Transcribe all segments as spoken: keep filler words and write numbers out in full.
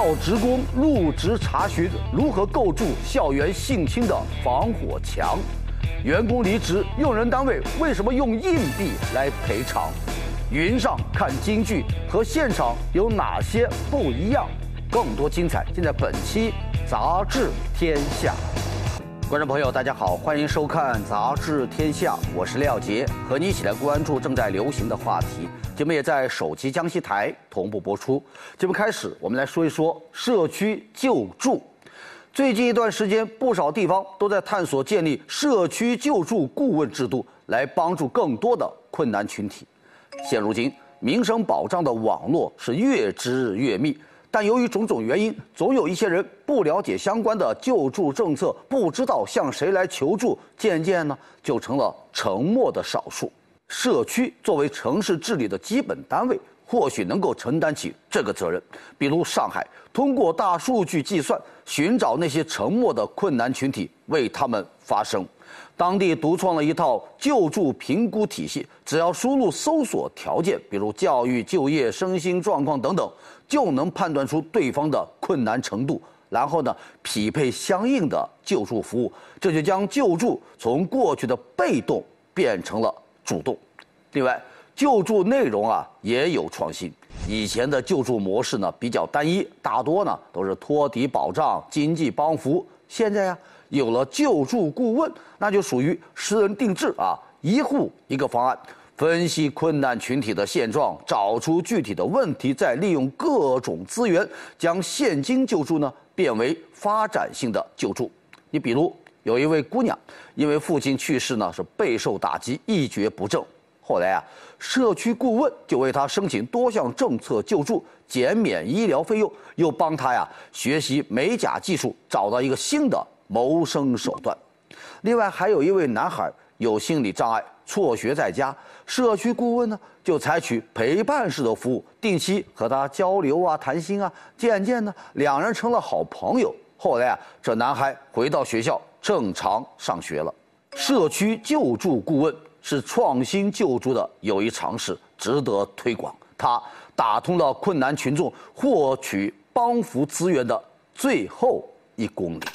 教职工入职查询如何构筑校园性侵的防火墙？员工离职，用人单位为什么用硬币来赔偿？云上看京剧和现场有哪些不一样？更多精彩尽在本期《杂志天下》。观众朋友，大家好，欢迎收看《杂志天下》，我是廖杰，和你一起来关注正在流行的话题。节目也在手机江西台同步播出。节目开始，我们来说一说社区救助。最近一段时间，不少地方都在探索建立社区救助顾问制度，来帮助更多的困难群体。现如今，民生保障的网络是越织越密，但由于种种原因，总有一些人不了解相关的救助政策，不知道向谁来求助，渐渐呢就成了沉默的少数。社区作为城市治理的基本单位，或许能够承担起这个责任。比如上海，通过大数据计算，寻找那些沉默的困难群体，为他们发声。当地独创了一套救助评估体系，只要输入搜索条件，比如教育、就业、身心状况等等，就能判断出对方的困难程度，然后呢，匹配相应的救助服务。这就将救助从过去的被动变成了主动。另外，救助内容啊也有创新。以前的救助模式呢比较单一，大多呢都是托底保障、经济帮扶。现在呀，有了救助顾问，那就属于私人定制啊，一户一个方案，分析困难群体的现状，找出具体的问题，再利用各种资源，将现金救助呢变为发展性的救助。你比如有一位姑娘，因为父亲去世呢，是备受打击，一蹶不振。后来啊，社区顾问就为她申请多项政策救助，减免医疗费用，又帮她呀学习美甲技术，找到一个新的谋生手段。另外还有一位男孩有心理障碍，辍学在家，社区顾问呢就采取陪伴式的服务，定期和他交流啊、谈心啊，渐渐呢两人成了好朋友。后来啊，这男孩回到学校正常上学了。社区救助顾问是创新救助的有益尝试，值得推广。它打通了困难群众获取帮扶资源的最后一公里。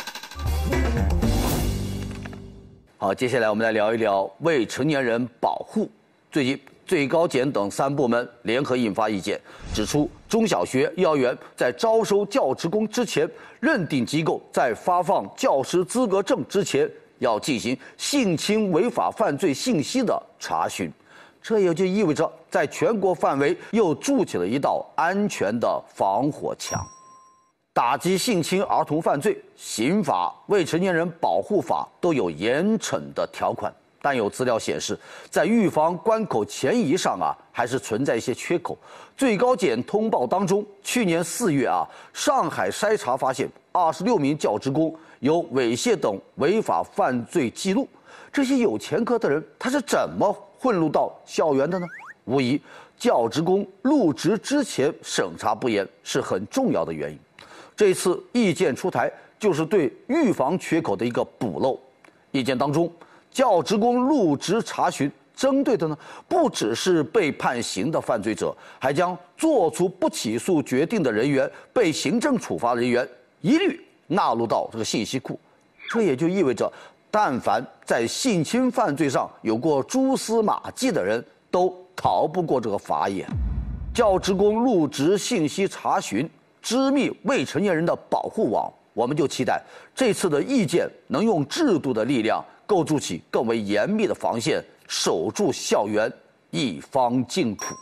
好，接下来我们来聊一聊未成年人保护。最近，最高检等三部门联合印发意见，指出中小学、幼儿园在招收教职工之前，认定机构在发放教师资格证之前，要进行性侵违法犯罪信息的查询。这也就意味着，在全国范围又筑起了一道安全的防火墙。打击性侵儿童犯罪，刑法、未成年人保护法都有严惩的条款，但有资料显示，在预防关口前移上啊，还是存在一些缺口。最高检通报当中，去年四月啊，上海筛查发现二十六名教职工有猥亵等违法犯罪记录。这些有前科的人，他是怎么混入到校园的呢？无疑，教职工入职之前审查不严是很重要的原因。这次意见出台，就是对预防缺口的一个补漏。意见当中，教职工入职查询针对的呢，不只是被判刑的犯罪者，还将做出不起诉决定的人员、被行政处罚人员一律纳入到这个信息库。这也就意味着，但凡在性侵犯罪上有过蛛丝马迹的人，都逃不过这个法眼。教职工入职信息查询，织密未成年人的保护网，我们就期待这次的意见能用制度的力量构筑起更为严密的防线，守住校园，一方净土。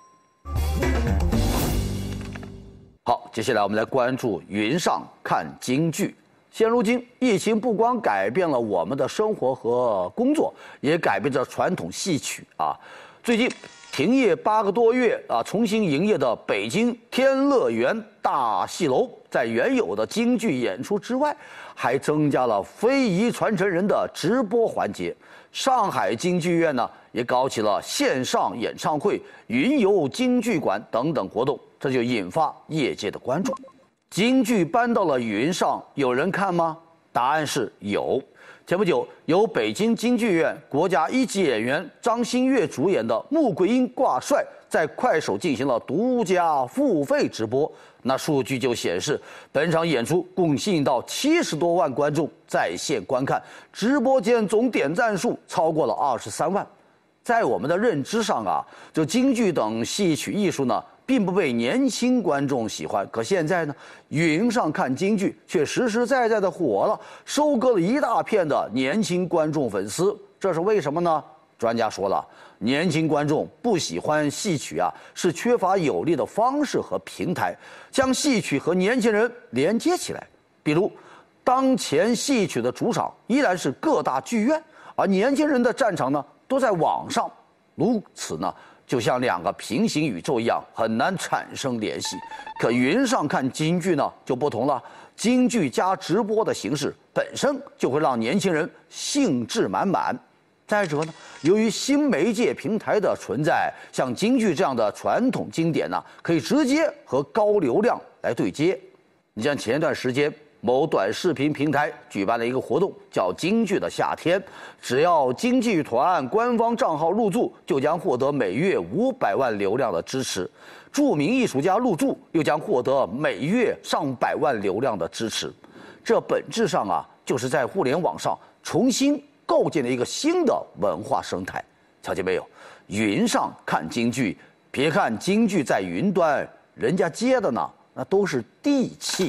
好，接下来我们来关注云上看京剧。现如今，疫情不光改变了我们的生活和工作，也改变着传统戏曲啊。最近停业八个多月啊，重新营业的北京天乐园大戏楼，在原有的京剧演出之外，还增加了非遗传承人的直播环节。上海京剧院呢，也搞起了线上演唱会、云游京剧馆等等活动，这就引发业界的关注。京剧搬到了云上，有人看吗？答案是有。前不久，由北京京剧院国家一级演员张馨月主演的《穆桂英挂帅》 在快手进行了独家付费直播。那数据就显示，本场演出共吸引到七十多万观众在线观看，直播间总点赞数超过了二十三万。在我们的认知上啊，这京剧等戏曲艺术呢，并不被年轻观众喜欢。可现在呢，云上看京剧却实实在在的火了，收割了一大片的年轻观众粉丝。这是为什么呢？专家说了，年轻观众不喜欢戏曲啊，是缺乏有力的方式和平台，将戏曲和年轻人连接起来。比如，当前戏曲的主场依然是各大剧院，而年轻人的战场呢，都在网上。如此呢，就像两个平行宇宙一样，很难产生联系。可云上看京剧呢，就不同了。京剧加直播的形式本身就会让年轻人兴致满满。再者呢，由于新媒介平台的存在，像京剧这样的传统经典呢，可以直接和高流量来对接。你像前一段时间，某短视频平台举办了一个活动，叫“京剧的夏天”，只要京剧团官方账号入驻，就将获得每月五百万流量的支持；著名艺术家入驻，又将获得每月上百万流量的支持。这本质上啊，就是在互联网上重新构建了一个新的文化生态。瞧见没有？云上看京剧，别看京剧在云端，人家接的呢，那都是地气。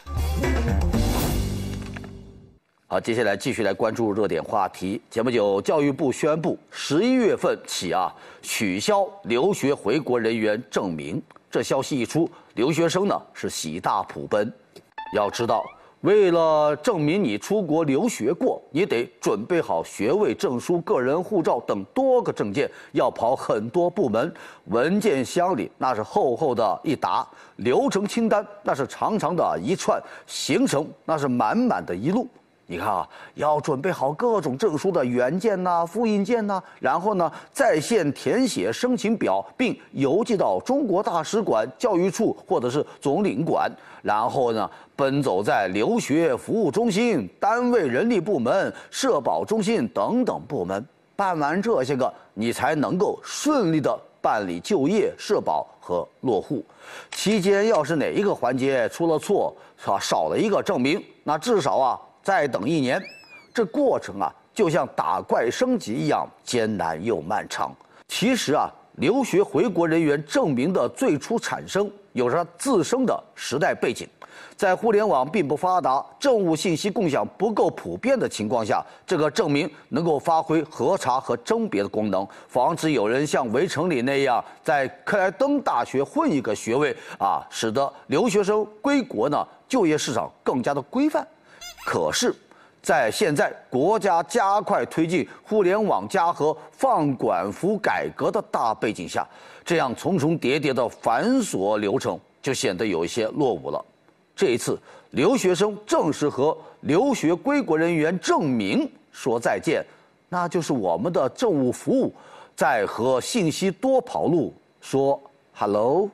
好，接下来继续来关注热点话题。前不久，教育部宣布，十一月份起啊，取消留学回国人员证明。这消息一出，留学生呢是喜大普奔。要知道，为了证明你出国留学过，你得准备好学位证书、个人护照等多个证件，要跑很多部门，文件箱里那是厚厚的一沓，流程清单那是长长的一串，行程那是满满的一路。你看啊，要准备好各种证书的原件呐、复印件呐，然后呢，在线填写申请表，并邮寄到中国大使馆、教育处或者是总领馆，然后呢，奔走在留学服务中心、单位人力部门、社保中心等等部门，办完这些个，你才能够顺利的办理就业、社保和落户。期间要是哪一个环节出了错，啊，少了一个证明，那至少啊，再等一年。这过程啊，就像打怪升级一样艰难又漫长。其实啊，留学回国人员证明的最初产生有着自身的时代背景。在互联网并不发达、政务信息共享不够普遍的情况下，这个证明能够发挥核查和甄别的功能，防止有人像围城里那样在克莱登大学混一个学位啊，使得留学生归国呢，就业市场更加的规范。可是，在现在国家加快推进互联网加和放管服改革的大背景下，这样重重叠叠的繁琐流程就显得有一些落伍了。这一次，留学生正式和留学归国人员证明说再见，那就是我们的政务服务在和信息多跑路说 hello。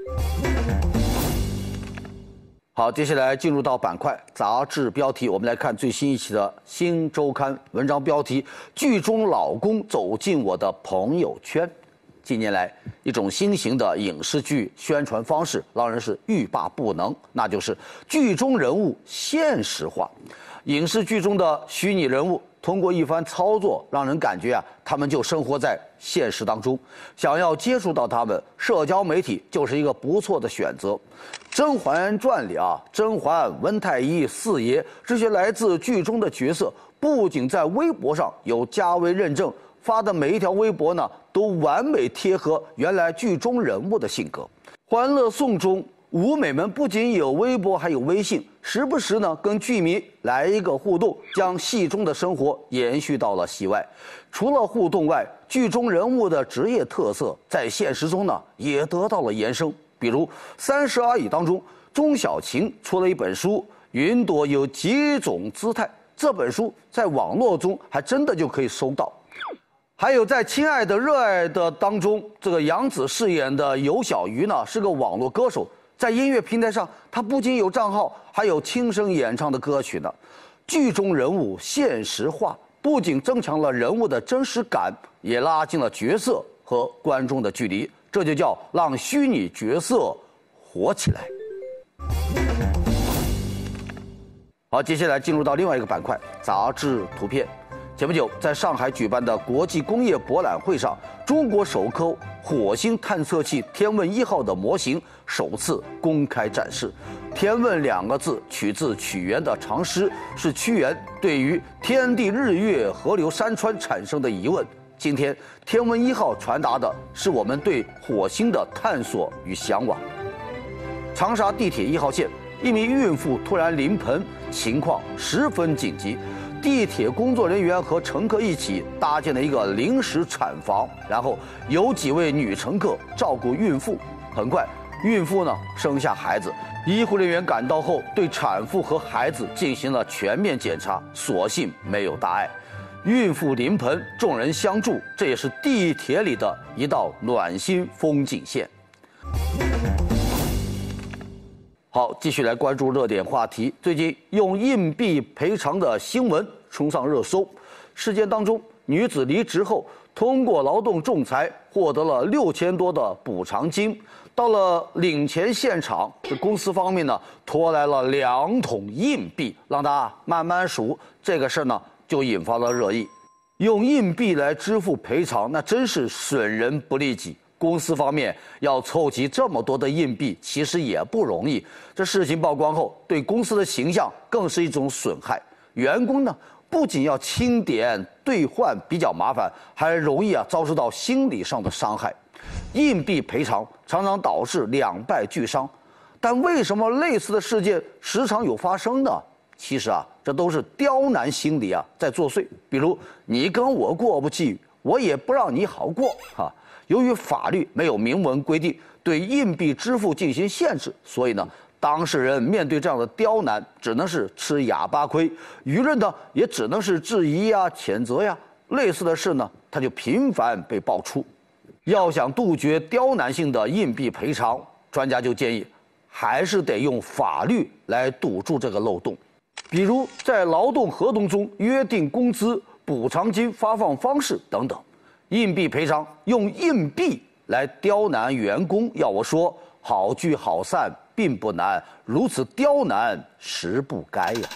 好，接下来进入到板块杂志标题，我们来看最新一期的《新周刊》文章标题：剧中老公走进我的朋友圈。近年来，一种新型的影视剧宣传方式让人是欲罢不能，那就是剧中人物现实化。影视剧中的虚拟人物通过一番操作，让人感觉啊，他们就生活在现实当中。想要接触到他们，社交媒体就是一个不错的选择。《甄嬛传》里啊，甄嬛、温太医、四爷这些来自剧中的角色，不仅在微博上有加微认证，发的每一条微博呢，都完美贴合原来剧中人物的性格。《欢乐颂》中，舞美们不仅有微博，还有微信，时不时呢跟剧迷来一个互动，将戏中的生活延续到了戏外。除了互动外，剧中人物的职业特色在现实中呢也得到了延伸。比如《三十而已》当中，钟小琴出了一本书《云朵有几种姿态》，这本书在网络中还真的就可以搜到。还有在《亲爱的热爱的》当中，这个杨紫饰演的尤小鱼呢是个网络歌手，在音乐平台上，他不仅有账号，还有亲身演唱的歌曲呢。剧中人物现实化，不仅增强了人物的真实感，也拉近了角色和观众的距离， 这就叫让虚拟角色活起来。好，接下来进入到另外一个板块，杂志图片。前不久，在上海举办的国际工业博览会上，中国首颗火星探测器“天问一号”的模型首次公开展示。“天问”两个字取自屈原的长诗，是屈原对于天地日月河流山川产生的疑问。今天，“天问一号”传达的是我们对火星的探索与向往。长沙地铁一号线，一名孕妇突然临盆，情况十分紧急。地铁工作人员和乘客一起搭建了一个临时产房，然后有几位女乘客照顾孕妇。很快，孕妇呢生下孩子，医护人员赶到后，对产妇和孩子进行了全面检查，所幸没有大碍。孕妇临盆，众人相助，这也是地铁里的一道暖心风景线。好，继续来关注热点话题。最近用硬币赔偿的新闻冲上热搜。事件当中，女子离职后通过劳动仲裁获得了六千多的补偿金。到了领钱现场，这公司方面呢拖来了两桶硬币，让他慢慢数。这个事呢就引发了热议。用硬币来支付赔偿，那真是损人不利己。公司方面要凑齐这么多的硬币，其实也不容易。这事情曝光后，对公司的形象更是一种损害。员工呢，不仅要清点兑换比较麻烦，还容易啊遭受到心理上的伤害。硬币赔偿常常导致两败俱伤，但为什么类似的事件时常有发生呢？其实啊，这都是刁难心理啊在作祟。比如你跟我过不去，我也不让你好过哈。由于法律没有明文规定对硬币支付进行限制，所以呢，当事人面对这样的刁难，只能是吃哑巴亏，舆论呢也只能是质疑呀、谴责呀。类似的事呢，它就频繁被爆出。要想杜绝刁难性的硬币赔偿，专家就建议，还是得用法律来堵住这个漏洞。比如在劳动合同中约定工资、补偿金发放方式等等。硬币赔偿用硬币来刁难员工，要我说，好聚好散并不难，如此刁难实不该呀。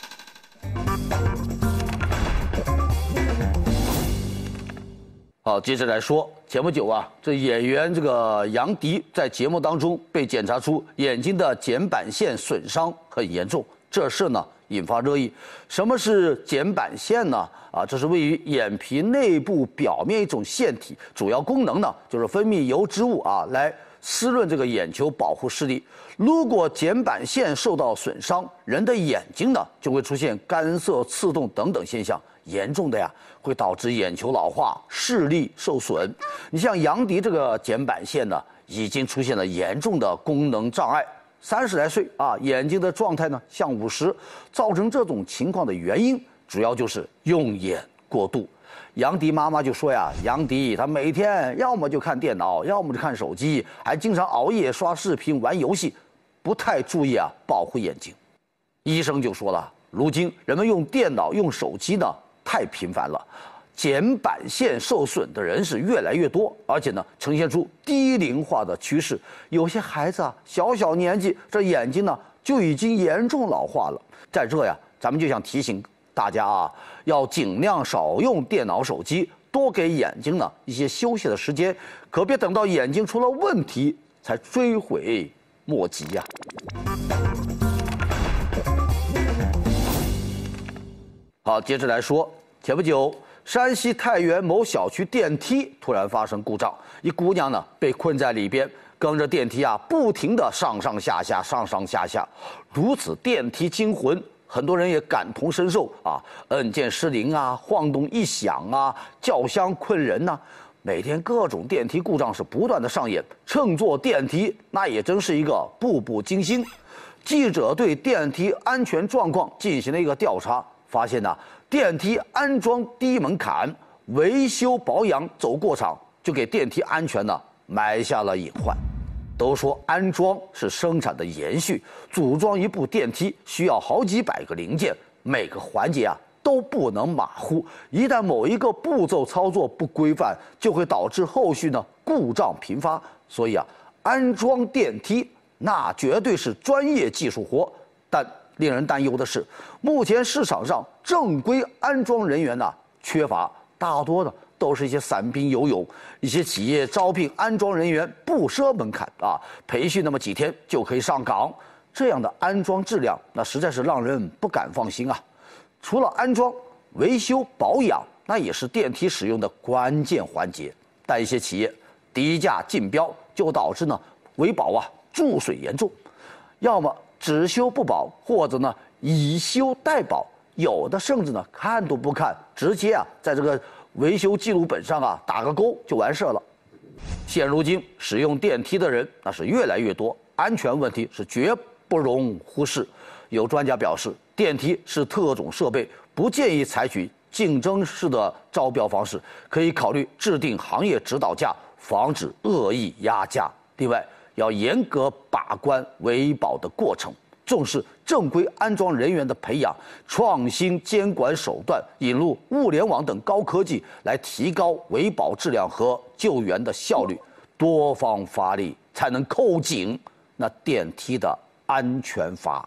好，接着来说，前不久啊，这演员这个杨迪在节目当中被检查出眼睛的睑板腺损伤很严重，这事呢引发热议。什么是睑板腺呢？啊，这是位于眼皮内部表面一种腺体，主要功能呢就是分泌油脂物啊，来湿润这个眼球，保护视力。如果睑板腺受到损伤，人的眼睛呢就会出现干涩、刺痛等等现象，严重的呀会导致眼球老化、视力受损。你像杨迪这个睑板腺呢，已经出现了严重的功能障碍。三十来岁啊，眼睛的状态呢像五十，造成这种情况的原因主要就是用眼过度。杨迪妈妈就说呀，杨迪他每天要么就看电脑，要么就看手机，还经常熬夜刷视频、玩游戏，不太注意啊保护眼睛。医生就说了，如今人们用电脑、用手机呢太频繁了，睑板腺受损的人是越来越多，而且呢呈现出低龄化的趋势。有些孩子啊，小小年纪这眼睛呢就已经严重老化了。在这呀，咱们就想提醒大家啊，要尽量少用电脑、手机，多给眼睛呢一些休息的时间，可别等到眼睛出了问题才追悔莫及呀。好，接着来说，前不久，山西太原某小区电梯突然发生故障，一姑娘呢被困在里边，跟着电梯啊不停地上上下下、上上下下，如此电梯惊魂。很多人也感同身受啊，按键失灵啊，晃动异响啊，叫香困人呐、啊。每天各种电梯故障是不断的上演，乘坐电梯那也真是一个步步惊心。记者对电梯安全状况进行了一个调查，发现呢、啊，电梯安装低门槛，维修保养走过场，就给电梯安全呢埋下了隐患。都说安装是生产的延续，组装一部电梯需要好几百个零件，每个环节啊都不能马虎。一旦某一个步骤操作不规范，就会导致后续呢故障频发。所以啊，安装电梯那绝对是专业技术活。但令人担忧的是，目前市场上正规安装人员呢缺乏，大多的都是一些散兵游勇。一些企业招聘安装人员不设门槛啊，培训那么几天就可以上岗。这样的安装质量，那实在是让人不敢放心啊。除了安装、维修、保养，那也是电梯使用的关键环节。但一些企业低价竞标，就导致呢维保啊注水严重，要么只修不保，或者呢以修代保，有的甚至呢看都不看，直接啊在这个维修记录本上啊打个勾就完事了。现如今使用电梯的人那是越来越多，安全问题是绝不容忽视。有专家表示，电梯是特种设备，不建议采取竞争式的招标方式，可以考虑制定行业指导价，防止恶意压价。另外，要严格把关维保的过程，重视正规安装人员的培养，创新监管手段，引入物联网等高科技，来提高维保质量和救援的效率。多方发力，才能扣紧那电梯的安全阀。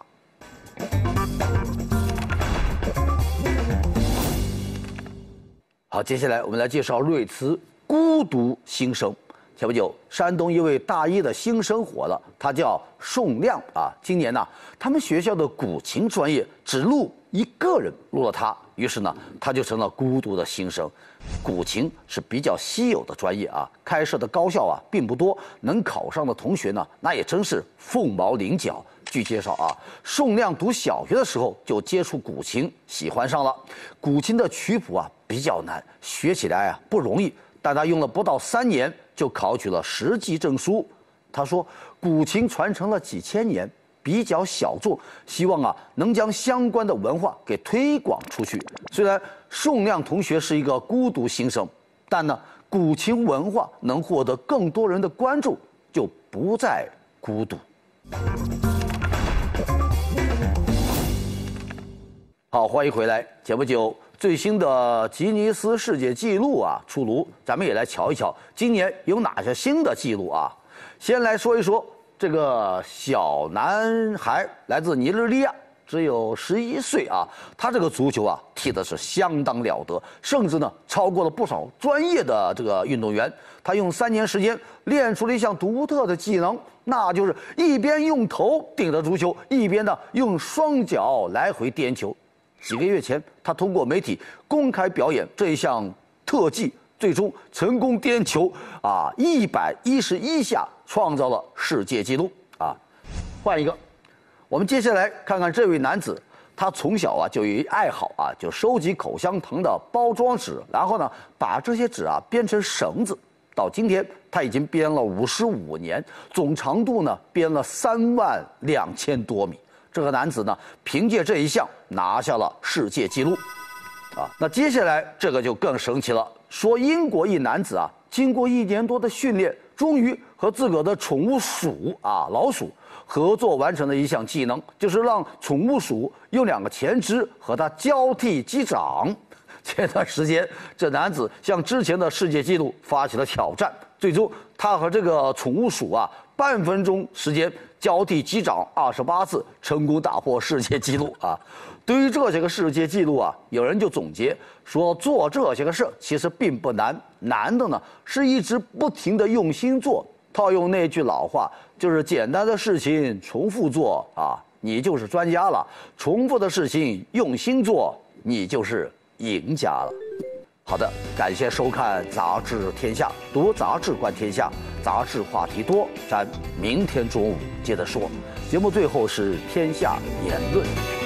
好，接下来我们来介绍瑞慈孤独新生。前不久，山东一位大一的新生火了，他叫宋亮啊。今年呢，他们学校的古琴专业只录一个人，录了他，于是呢，他就成了孤独的新生。古琴是比较稀有的专业啊，开设的高校啊并不多，能考上的同学呢，那也真是凤毛麟角。据介绍啊，宋亮读小学的时候就接触古琴，喜欢上了。古琴的曲谱啊比较难，学起来啊不容易，但他用了不到三年就考取了十级证书。他说，古琴传承了几千年，比较小众，希望啊能将相关的文化给推广出去。虽然宋亮同学是一个孤独新生，但呢，古琴文化能获得更多人的关注，就不再孤独。好，欢迎回来。前不久，最新的吉尼斯世界纪录啊出炉，咱们也来瞧一瞧，今年有哪些新的纪录啊？先来说一说这个小男孩，来自尼日利亚，只有十一岁啊，他这个足球啊踢的是相当了得，甚至呢超过了不少专业的这个运动员。他用三年时间练出了一项独特的技能，那就是一边用头顶着足球，一边呢用双脚来回颠球。几个月前，他通过媒体公开表演这一项特技，最终成功颠球啊一百一十一下，创造了世界纪录啊。换一个，我们接下来看看这位男子，他从小啊就有一爱好啊，就收集口香糖的包装纸，然后呢把这些纸啊编成绳子。到今天，他已经编了五十五年，总长度呢编了三万两千多米。这个男子呢，凭借这一项拿下了世界纪录，啊，那接下来这个就更神奇了。说英国一男子啊，经过一年多的训练，终于和自个的宠物鼠啊老鼠合作完成了一项技能，就是让宠物鼠用两个前肢和它交替击掌。前段时间，这男子向之前的世界纪录发起了挑战，最终他和这个宠物鼠啊，半分钟时间交替击掌二十八次，成功打破世界纪录啊！对于这些个世界纪录啊，有人就总结说，做这些个事其实并不难，难的呢是一直不停的用心做。套用那句老话，就是简单的事情重复做啊，你就是专家了；重复的事情用心做，你就是赢家了。好的，感谢收看《杂志天下》，读杂志观天下，杂志话题多，咱明天中午接着说。节目最后是天下言论。